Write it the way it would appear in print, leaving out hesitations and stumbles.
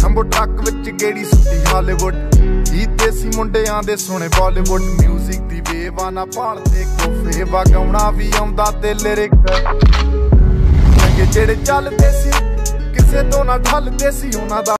jumbo truck ਵਿੱਚ ਗੇੜੀ ਸੁੱਟੀ Hollywood ਹੀ ਦੇਸੀ ਮੁੰਡਿਆਂ ਦੇ ਸੋਹਣੇ ਬਾਲੀਵੁੱਡ ਮਿਊਜ਼ਿਕ ਦੀ ਵੇਵਾ ਨਾ ਭਾਲਦੇ ਕੋਫੇ ਵਗਾਉਣਾ ਵੀ ਆਉਂਦਾ ਤੇ ਲਿਰਿਕ ਚੰਗੇ ਜਿਹੜੇ ਚੱਲਦੇ ਸੀ ਕਿਸੇ ਤੋਂ ਨਾ ਢਲਦੇ ਸੀ ਉਹਨਾਂ ਦਾ